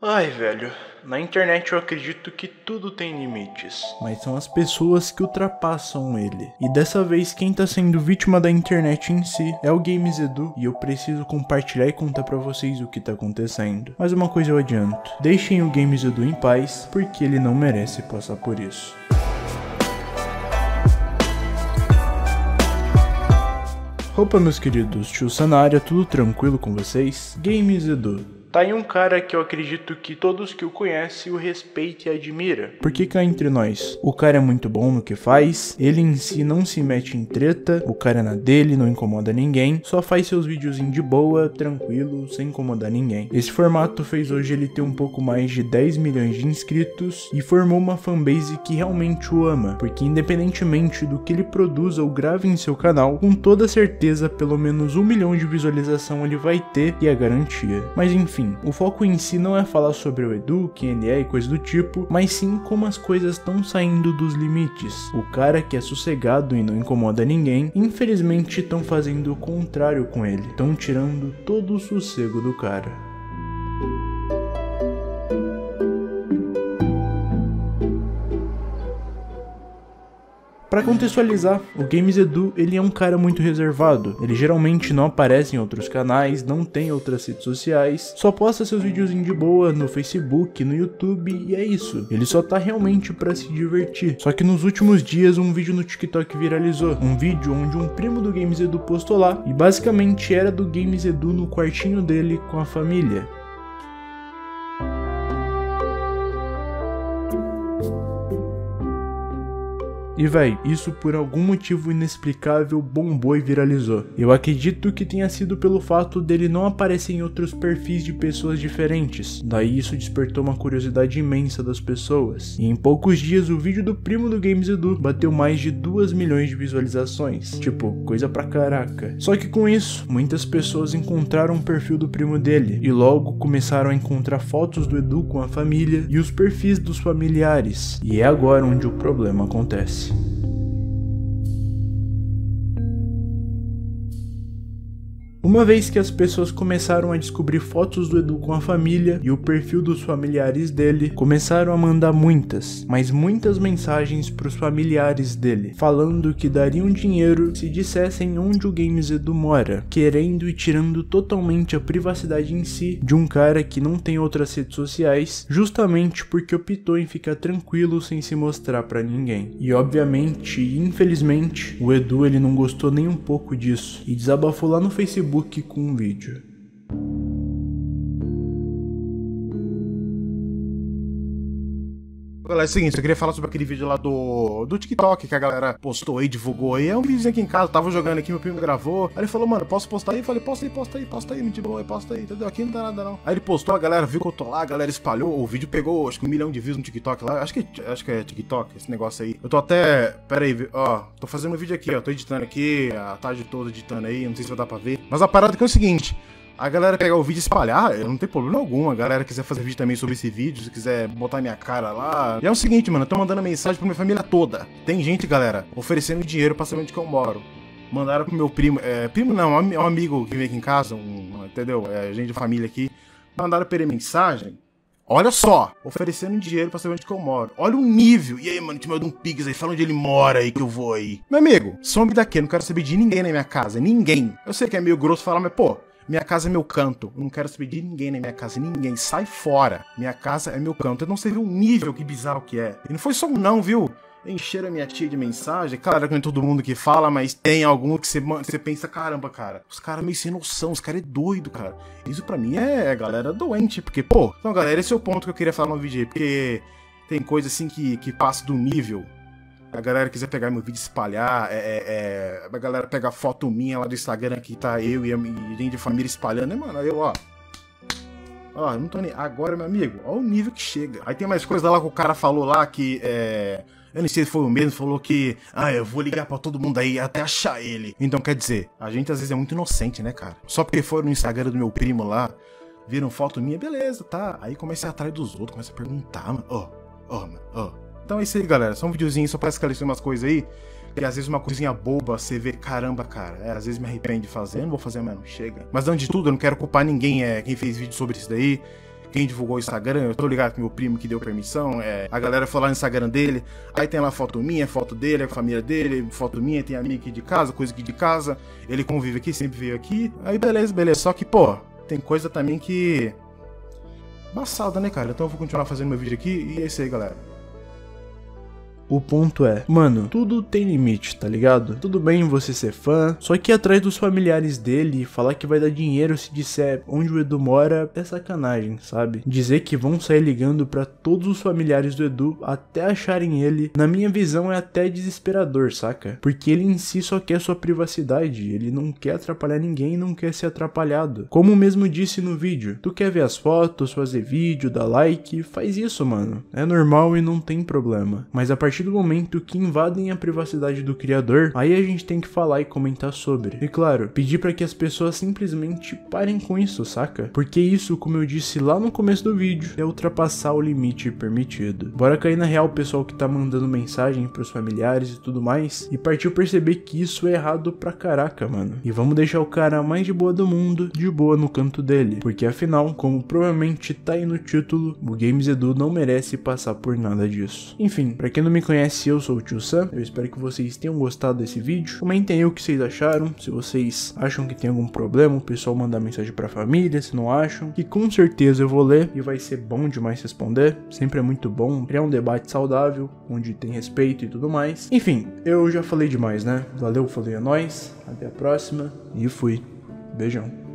Ai, velho, na internet eu acredito que tudo tem limites. Mas são as pessoas que ultrapassam ele. E dessa vez quem tá sendo vítima da internet em si é o GamesEdu. E eu preciso compartilhar e contar pra vocês o que tá acontecendo. Mas uma coisa eu adianto, deixem o GamesEdu em paz, porque ele não merece passar por isso. Opa, meus queridos, tio Sanária, tudo tranquilo com vocês? GamesEdu. Tá aí um cara que eu acredito que todos que o conhecem o respeitam e admiram. Porque cá entre nós, o cara é muito bom no que faz, ele em si não se mete em treta, o cara é na dele, não incomoda ninguém, só faz seus videozinhos de boa, tranquilo, sem incomodar ninguém. Esse formato fez hoje ele ter um pouco mais de 10 milhões de inscritos e formou uma fanbase que realmente o ama, porque independentemente do que ele produza ou grave em seu canal, com toda certeza pelo menos 1 milhão de visualização ele vai ter e é garantia. Mas enfim, o foco em si não é falar sobre o Edu, quem ele é e coisa do tipo, mas sim como as coisas estão saindo dos limites. O cara que é sossegado e não incomoda ninguém, infelizmente estão fazendo o contrário com ele, estão tirando todo o sossego do cara. Pra contextualizar, o GamesEdu ele é um cara muito reservado, ele geralmente não aparece em outros canais, não tem outras redes sociais, só posta seus videozinhos de boa no Facebook, no YouTube e é isso. Ele só tá realmente pra se divertir. Só que nos últimos dias um vídeo no TikTok viralizou, um vídeo onde um primo do GamesEdu postou lá e basicamente era do GamesEdu no quartinho dele com a família. E véi, isso por algum motivo inexplicável bombou e viralizou. Eu acredito que tenha sido pelo fato dele não aparecer em outros perfis de pessoas diferentes. Daí isso despertou uma curiosidade imensa das pessoas. E em poucos dias o vídeo do primo do GamesEdu bateu mais de 2 milhões de visualizações. Tipo, coisa pra caraca. Só que com isso, muitas pessoas encontraram o perfil do primo dele. E logo começaram a encontrar fotos do Edu com a família e os perfis dos familiares. E é agora onde o problema acontece. Uma vez que as pessoas começaram a descobrir fotos do Edu com a família e o perfil dos familiares dele, começaram a mandar muitas, mas muitas mensagens para os familiares dele, falando que dariam dinheiro se dissessem onde o GamesEdu mora, querendo e tirando totalmente a privacidade em si de um cara que não tem outras redes sociais, justamente porque optou em ficar tranquilo sem se mostrar para ninguém. E obviamente, infelizmente, o Edu ele não gostou nem um pouco disso e desabafou lá no Facebook com um vídeo. Galera, é o seguinte, eu queria falar sobre aquele vídeo lá do TikTok que a galera postou aí, divulgou aí. É um vídeo aqui em casa, tava jogando aqui, meu primo gravou. Aí ele falou, mano, posso postar aí? Eu falei, posta aí, de boa, posta aí, entendeu? Aqui não dá nada não. Aí ele postou, a galera viu que eu tô lá, a galera espalhou. O vídeo pegou, acho que 1 milhão de views no TikTok lá. Acho que é TikTok, esse negócio aí. Eu tô até, pera aí, ó, tô fazendo um vídeo aqui, ó. Tô editando aqui, a tarde toda editando aí, não sei se vai dar pra ver. Mas a parada que é o seguinte... A galera pegar o vídeo e espalhar, não tem problema algum. A galera quiser fazer vídeo também sobre esse vídeo, se quiser botar minha cara lá. E é o seguinte, mano, eu tô mandando mensagem pra minha família toda. Tem gente, galera, oferecendo dinheiro pra saber onde que eu moro. Mandaram pro meu primo, primo não, é um amigo que vem aqui em casa, entendeu? É gente de família aqui. Mandaram pra ele mensagem. Olha só, oferecendo dinheiro pra saber onde que eu moro. Olha o nível. E aí, mano, te manda um pix aí, fala onde ele mora aí que eu vou aí. Meu amigo, some daqui, eu não quero saber de ninguém na minha casa, ninguém. Eu sei que é meio grosso falar, mas pô... Minha casa é meu canto. Eu não quero saber de ninguém na minha casa. Ninguém. Sai fora. Minha casa é meu canto. Eu não sei ver o nível que bizarro que é. E não foi só um não, viu? Encheram a minha tia de mensagem. Claro que não é todo mundo que fala, mas tem algum que você pensa, caramba, cara. Os caras meio sem noção. Os caras é doido, cara. Isso pra mim é galera doente. Porque, pô... Então, galera, esse é o ponto que eu queria falar no vídeo aí. Porque tem coisa assim que passa do nível... A galera quiser pegar meu vídeo e espalhar, a galera pega foto minha lá do Instagram que tá eu e gente de família espalhando, né, mano? Aí eu, ó, eu não tô nem... Agora, meu amigo, ó o nível que chega. Aí tem mais coisa lá que o cara falou lá que, eu não sei se foi o mesmo, falou que, eu vou ligar pra todo mundo aí até achar ele. Então, quer dizer, a gente às vezes é muito inocente, né, cara? Só porque foram no Instagram do meu primo lá, viram foto minha, beleza, tá. Aí comecei a ir atrás dos outros, comecei a perguntar, mano, Então é isso aí, galera. Só um videozinho só pra esclarecer umas coisas aí. E às vezes uma coisinha boba, você vê, caramba, cara, às vezes me arrepende de fazer, eu não vou fazer mais, não chega. Mas antes de tudo, eu não quero culpar ninguém, quem fez vídeo sobre isso daí. quem divulgou o Instagram, eu tô ligado com meu primo que deu permissão, a galera foi lá no Instagram dele, aí tem lá foto minha, foto dele, a família dele, foto minha, tem a minha aqui de casa, coisa aqui de casa, ele convive aqui, sempre veio aqui, aí beleza, só que, pô, tem coisa também que... Embaçada, né, cara? Então eu vou continuar fazendo meu vídeo aqui e é isso aí, galera. O ponto é, mano, tudo tem limite, tá ligado? Tudo bem você ser fã, só que ir atrás dos familiares dele e falar que vai dar dinheiro se disser onde o Edu mora é sacanagem, sabe? Dizer que vão sair ligando pra todos os familiares do Edu até acharem ele, na minha visão é até desesperador, saca? Porque ele em si só quer sua privacidade, ele não quer atrapalhar ninguém e não quer ser atrapalhado. Como mesmo disse no vídeo, tu quer ver as fotos, fazer vídeo, dar like, faz isso, mano. É normal e não tem problema. Mas a partir do momento que invadem a privacidade do criador, aí a gente tem que falar e comentar sobre. E claro, pedir pra que as pessoas simplesmente parem com isso, saca? Porque isso, como eu disse lá no começo do vídeo, é ultrapassar o limite permitido. Bora cair na real, pessoal que tá mandando mensagem pros familiares e tudo mais, e partiu perceber que isso é errado pra caraca, mano. E vamos deixar o cara mais de boa do mundo, de boa no canto dele. Porque afinal, como provavelmente tá aí no título, o Games Edu não merece passar por nada disso. Enfim, pra quem não me conhece, eu sou o Tio Sam, eu espero que vocês tenham gostado desse vídeo. Comentem aí o que vocês acharam, se vocês acham que tem algum problema, o pessoal mandar mensagem pra família, se não acham, que com certeza eu vou ler e vai ser bom demais responder, sempre é muito bom criar um debate saudável, onde tem respeito e tudo mais. Enfim, eu já falei demais, né? Valeu, falei a nós, até a próxima e fui. Beijão.